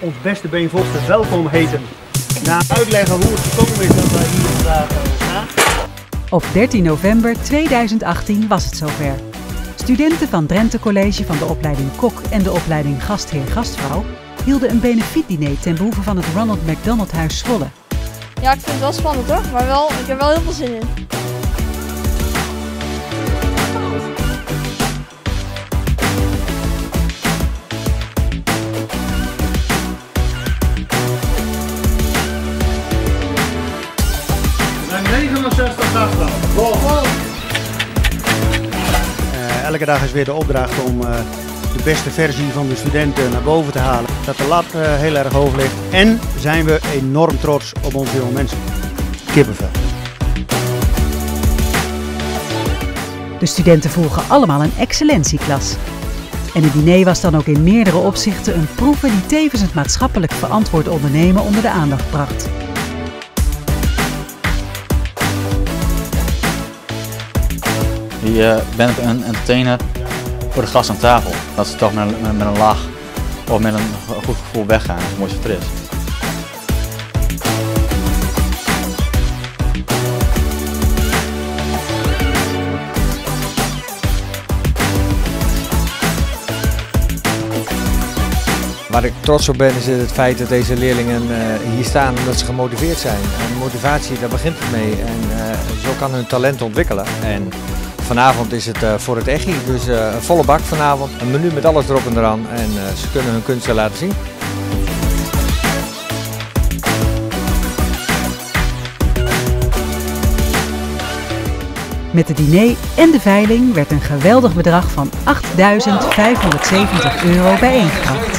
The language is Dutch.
ons beste beenvochten welkom heten. Na uitleggen hoe het gekomen is dat wij hier vandaag staan. Op 13 november 2018 was het zover. Studenten van Drenthe College van de opleiding Kok en de opleiding Gastheer-Gastvrouw hielden een benefietdiner ten behoeve van het Ronald McDonald Huis Zwolle. Ja, ik vind het wel spannend hoor, maar ik heb wel heel veel zin in. En 69 gasten. Elke dag is weer de opdracht om de beste versie van de studenten naar boven te halen. Dat de lat heel erg hoog ligt. En zijn we enorm trots op onze jonge mensen. Kippenvel. De studenten volgen allemaal een excellentieklas. En het diner was dan ook in meerdere opzichten een proeve die tevens het maatschappelijk verantwoord ondernemen onder de aandacht bracht. Je bent een entertainer voor de gast aan tafel. Dat ze toch met een lach of met een goed gevoel weggaan, dat is het mooiste wat er is. Waar ik trots op ben is het feit dat deze leerlingen hier staan omdat ze gemotiveerd zijn. En motivatie, daar begint het mee en zo kan hun talent ontwikkelen. En vanavond is het voor het echi, dus een volle bak vanavond. Een menu met alles erop en eraan en ze kunnen hun kunsten laten zien. Met het diner en de veiling werd een geweldig bedrag van €8.570 bijeengebracht.